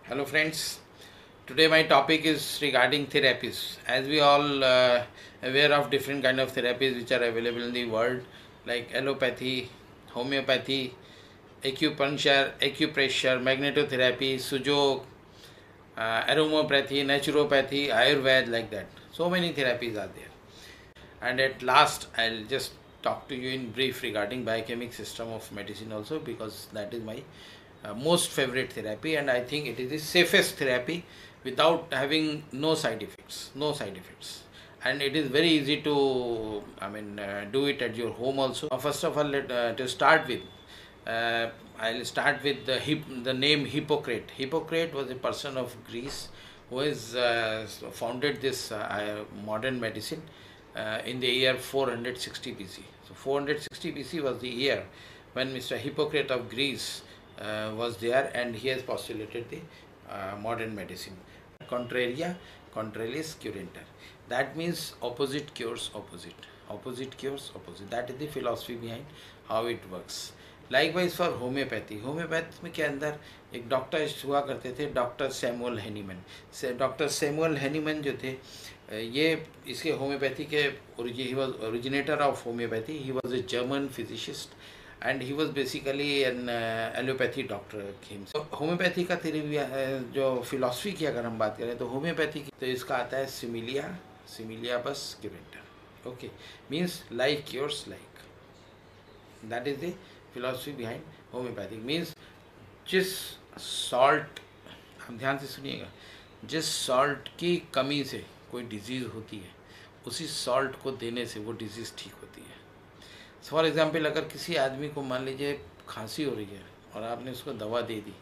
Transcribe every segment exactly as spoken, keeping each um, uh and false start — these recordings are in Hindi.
Hello friends, today my topic is regarding therapies. As we all uh, aware of different kind of therapies which are available in the world, like allopathy, homeopathy, acupuncture, acupressure, magnetotherapy, sujok, uh, aromatherapy, naturopathy, ayurveda, like that. So many therapies are there. And at last I'll just talk to you in brief regarding biochemic system of medicine also, because that is my uh, most favorite therapy, and I think it is the safest therapy without having no side effects no side effects and it is very easy to I mean uh, do it at your home also. Uh, first of all, let, uh, to start with, uh, I'll start with the hip, the name Hippocrate. Hippocrate was a person of Greece who has uh, founded this uh, modern medicine uh, in the year four hundred sixty B C. So four hundred sixty B C was the year when Mister Hippocrate of Greece uh, was there, and he has postulated the uh, modern medicine. Contraria, contrariis curenter. That means opposite cures opposite. Opposite cures opposite. That is the philosophy behind how it works. Likewise for homeopathy. Homeopathy में के अंदर एक डॉक्टर हुआ करते थे, डॉक्टर सैमुअल हेनीमैन. से डॉक्टर सैमुअल हेनीमैन जो थे, ये इसके होम्योपैथी के ही was originator of homeopathy. He was a German physicist and he was basically an uh, allopathy doctor himself. So, homeopathy का थ्योरी जो फिलॉसफी की अगर हम बात करें तो होम्योपैथी की तो इसका आता है सिमिलिया सिमिलिया बस क्यूरेंटर. Okay, means like cures like. That is the philosophy behind homeopathic. Means जिस सॉल्ट, हम ध्यान से सुनिएगा, जिस सॉल्ट की कमी से कोई डिजीज़ होती है उसी सॉल्ट को देने से वो डिजीज़ ठीक होती है. फॉर एग्ज़ाम्पल, अगर किसी आदमी को मान लीजिए खांसी हो रही है और आपने उसको दवा दे दी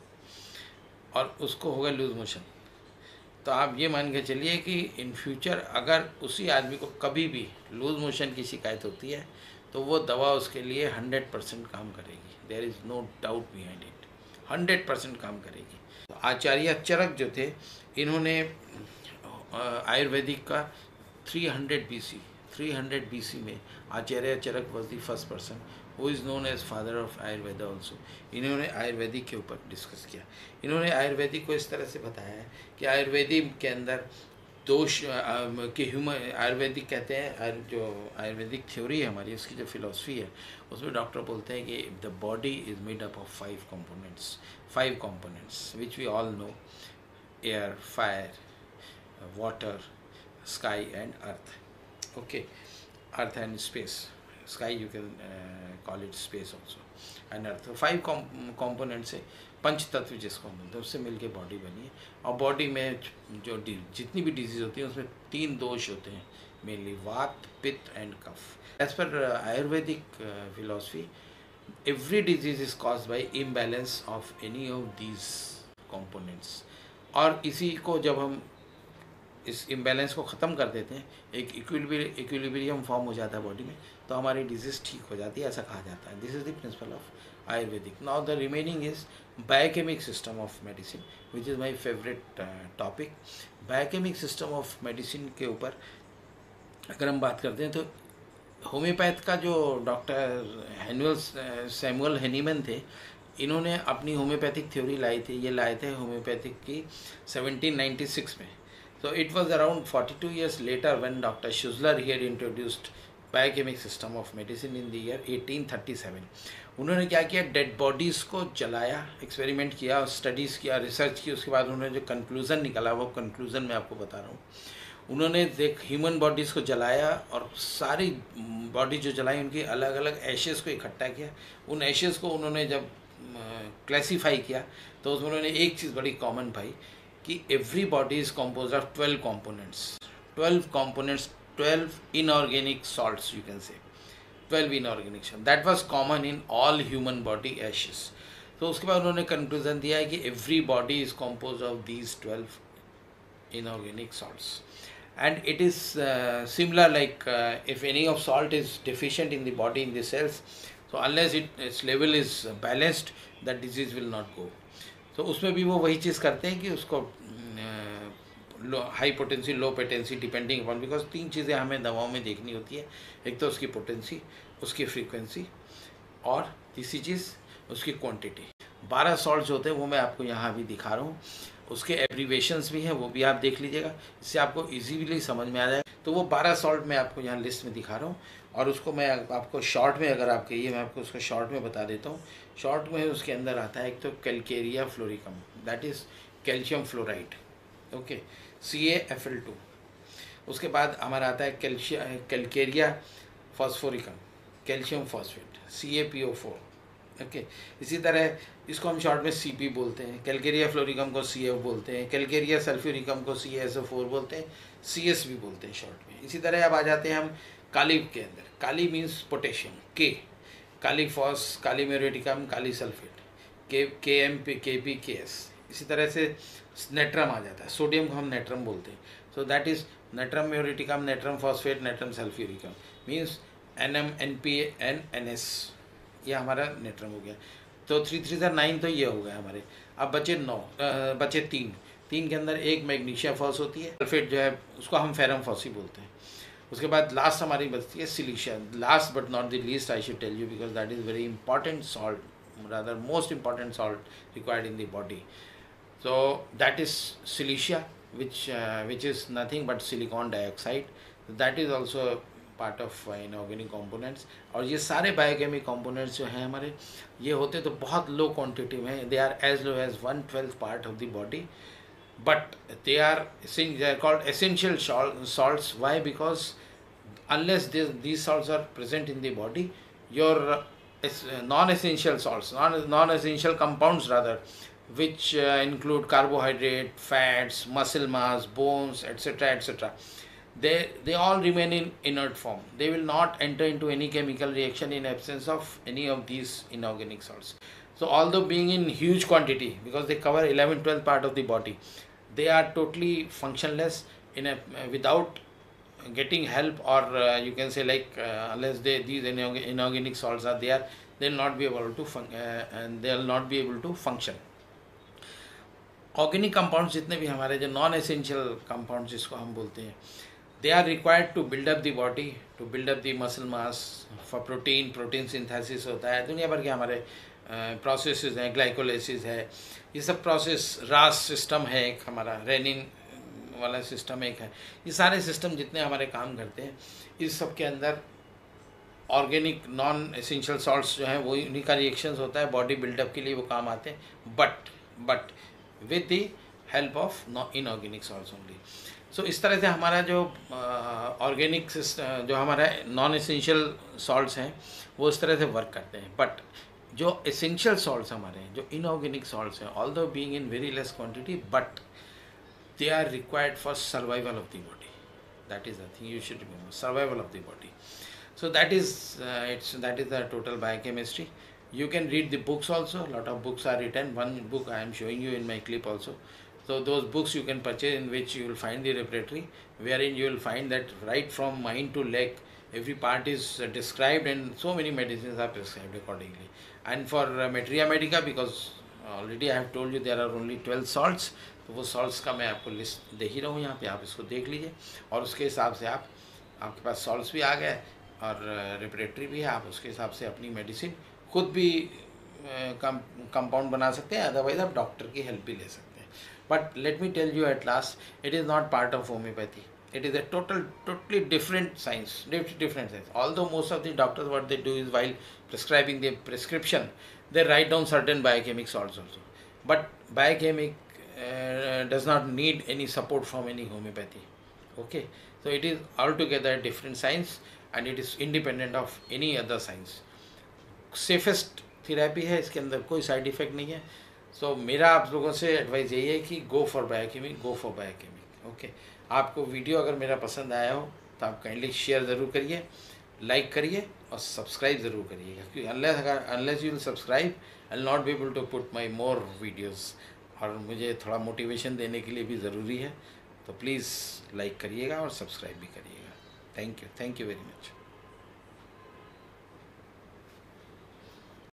और उसको होगा लूज मोशन, तो आप ये मान के चलिए कि इन फ्यूचर अगर उसी आदमी को कभी भी लूज मोशन की शिकायत होती है तो वो दवा उसके लिए हंड्रेड परसेंट काम करेगी. There is no doubt behind it. Hundred percent काम करेगी. तो आचार्य चरक जो थे, इन्होंने आयुर्वेदिक का three hundred B C three hundred B C में Acharya Charak was the first person who is known as father of Ayurveda also. इन्होंने आयुर्वेदिक के ऊपर डिस्कस किया. इन्होंने आयुर्वेदिक को इस तरह से बताया है कि आयुर्वेदिक के अंदर दोष के ह्यूमन आयुर्वेदिक कहते हैं, जो आयुर्वेदिक थ्योरी है हमारी, उसकी जो फिलॉसफी है उसमें डॉक्टर बोलते हैं कि the body is made up of five components five components which we all know: air, fire, water, sky and earth. Okay, earth and space. Sky you can uh, call it space also, and earth. So five com components से पंच तत्व जिसको हम बोलते हैं उससे मिलके बॉडी बनी है. और बॉडी में जो जितनी भी डिजीज होती है उसमें तीन दोष होते हैं मेनली: वात, पित्त and kapha. As per Ayurvedic philosophy, every disease is caused by imbalance of any of these components. और इसी को जब हम इस इम्बैलेंस को ख़त्म कर देते हैं, एक इक्विलिब्रियम फॉर्म हो जाता है बॉडी में, तो हमारी डिजीज़ ठीक हो जाती है, ऐसा कहा जाता है. This is the principle of Ayurvedic. Now the remaining is biochemic system of medicine, which is my favourite topic. Biochemic system of medicine के ऊपर अगर हम बात करते हैं तो होम्योपैथ का जो डॉक्टर हैनुअल सैमुअल हेनीमैन थे, इन्होंने अपनी होम्योपैथिक थ्योरी लाई थी. ये लाए थे होम्योपैथिक की सेवनटीन नाइन्टी सिक्स में. So it was around forty-two years later when Doctor Schussler he had introduced biochemic system of medicine in the year eighteen thirty-seven. उन्होंने क्या किया, डेड बॉडीज़ को जलाया, एक्सपेरिमेंट किया, स्टडीज़ किया, रिसर्च की. उसके बाद उन्होंने जो कंक्लूज़न निकाला वो कंक्लूज़न मैं आपको बता रहा हूँ. उन्होंने देख ह्यूमन बॉडीज़ को जलाया और सारी बॉडी जो जलाई उनकी अलग अलग एशेज़ को इकट्ठा किया. उन एशेज़ को उन्होंने जब क्लासीफाई किया तो उसमें उन्होंने एक चीज़ बड़ी कॉमन पाई कि every body is composed of twelve components. Twelve components, twelve inorganic salts, you can say. Twelve inorganic salts. That was common in all human body ashes. तो उसके बाद उन्होंने कंक्लूजन दिया है कि every body is composed of these twelve inorganic salts. And it is uh, similar like uh, if any of salt is deficient in the body, in the cells, so unless it, its level is balanced, the disease will not go. तो उसमें भी वो वही चीज़ करते हैं कि उसको low high potency, low potency, depending upon, because तीन चीज़ें हमें दवाओं में देखनी होती है. एक तो उसकी पोटेंसी, उसकी फ्रीक्वेंसी, और तीसरी चीज़ उसकी क्वांटिटी. बारह सॉल्ट्स होते हैं वो मैं आपको यहाँ भी दिखा रहा हूँ, उसके एब्रीवेशंस भी हैं, वो भी आप देख लीजिएगा, इससे आपको इजीली समझ में आ जाएगा। तो वो बारह सॉल्ट मैं आपको यहाँ लिस्ट में दिखा रहा हूँ, और उसको मैं आपको शॉर्ट में, अगर आप कहिए मैं आपको उसको शॉर्ट में बता देता हूँ। शॉर्ट में उसके अंदर आता है एक तो calcarea fluoricum, that is calcium fluoride, okay, C A F L two. उसके बाद हमारा आता है कैल्शिया calcarea phosphoricum, calcium phosphate, C A P O four, okay. इसी तरह इसको हम शॉर्ट में सी पी बोलते हैं, कैलकेरिया फ्लोरिकम को सी एफ बोलते हैं, कैलकेरिया सल्फ्यूरिकम को सी एस ओ फोर बोलते हैं, सी एस भी बोलते हैं शॉर्ट में। इसी तरह अब आ जाते हैं हम काली के अंदर, काली मीन्स पोटेशियम, के, काली फॉस, काली म्यूरेटिकम, काली sulphate, K K M P K P K S. इसी तरह से नेट्रम आ जाता है, सोडियम को हम नेट्रम बोलते हैं, so that is natrum muriaticum, natrum phosphate, natrum sulphuricum, means N M, N P, N N S, ये हमारा नेट्रम हो गया। तो थ्री थ्री सर नाइन तो ये हो गया हमारे। अब बचे नौ, बचे तीन, तीन के अंदर एक मैग्नीशिया फॉस होती है, सल्फेट जो है उसको हम फेरम फॉसी बोलते हैं। उसके बाद लास्ट हमारी बचती है silicea, last but not the least I should tell you, because that is very important salt, rather most important salt required in the body. So that is silicia, which uh, which is nothing but silicon dioxide. That is also part of uh, inorganic components. और ये सारे बायोकेमिक components जो हैं हमारे, ये होते तो बहुत लो क्वांटिटी में, they are as low as one twelfth part of the body, but they are they are called essential salts. Why? Because unless these these salts are present in the body, your non-essential salts, non non-essential compounds rather, which uh, include carbohydrate, fats, muscle mass, bones, etc., etc., they they all remain in inert form. They will not enter into any chemical reaction in absence of any of these inorganic salts. So although being in huge quantity, because they cover eleven twelve part of the body, they are totally functionless in a without getting help, or uh, you can say like uh, unless they these inorganic salts are there, they will not be able to fun uh, and they will not be able to function. Organic compounds जितने भी हमारे, जो नॉन एसेंशियल कंपाउंड्स जिसको हम बोलते हैं, they are required to build up the body, to build up the muscle mass, for protein, protein synthesis होता है, दुनिया भर के हमारे प्रोसेसेस हैं, ग्लाइकोलाइसिस है, ये सब प्रोसेस, रास सिस्टम है एक हमारा, रेनिन वाला सिस्टम एक है, ये सारे सिस्टम जितने हमारे काम करते हैं, इस सब के अंदर ऑर्गेनिक नॉन एसेंशियल सॉल्ट्स जो हैं वो उन्हीं का रिएक्शंस होता है, बॉडी बिल्डअप के लिए वो काम आते हैं, but but with the help of inorganic salts only. So इस तरह से हमारा जो ऑर्गेनिक uh, जो हमारा नॉन एसेंशियल सॉल्ट्स हैं वो इस तरह से वर्क करते हैं, बट जो एसेंशियल सॉल्ट्स हमारे हैं, जो इनऑर्गेनिक सॉल्ट्स हैं, although being in very less quantity, but they are required for survival of the body. That is the thing you should remember, survival of the body. So that is uh, it's that is the total biochemistry. You can read the books also, a lot of books are written. One book I am showing you in my clip also. So those books you can purchase, in which you will find the repertory, wherein you will find that right from mind to leg every part is uh, described, and so many medicines are prescribed accordingly. And for uh, materia medica, because already I have told you there are only twelve salts, तो वो सॉल्ट्स का मैं आपको लिस्ट दे ही रहा हूँ यहाँ पे, आप इसको देख लीजिए, और उसके हिसाब से आप आपके पास सॉल्ट्स भी आ गए और रेपरेटरी भी है, आप उसके हिसाब से अपनी मेडिसिन खुद भी कंपाउंड बना सकते हैं, अदरवाइज आप डॉक्टर की हेल्प भी ले सकते हैं. But let me tell you at last, it is not part of homeopathy. It is a total, totally different science, different science. Although most of the doctors, what they do is while prescribing the prescription, they write down certain biochemic salts also. But biochemic uh, does not need any support from any homeopathy. Okay, so it is altogether a different science, and it is independent of any other science. Safest therapy है, इसके अंदर कोई side effect नहीं है. So मेरा आप लोगों से advice यही है कि go for biochemic, go for biochemic. Okay. आपको वीडियो अगर मेरा पसंद आया हो तो आप काइंडली शेयर ज़रूर करिए, लाइक करिए और सब्सक्राइब ज़रूर करिएगा, क्योंकि अनलेस अगर unless you will subscribe I will not be able to put my more videos, और मुझे थोड़ा मोटिवेशन देने के लिए भी ज़रूरी है. तो प्लीज़ लाइक करिएगा और सब्सक्राइब भी करिएगा. Thank you, thank you very much.